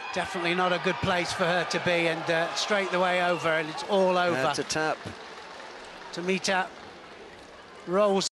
Definitely not a good place for her to be, and straight the way over, and it's all over. To tap. To meet up, rolls.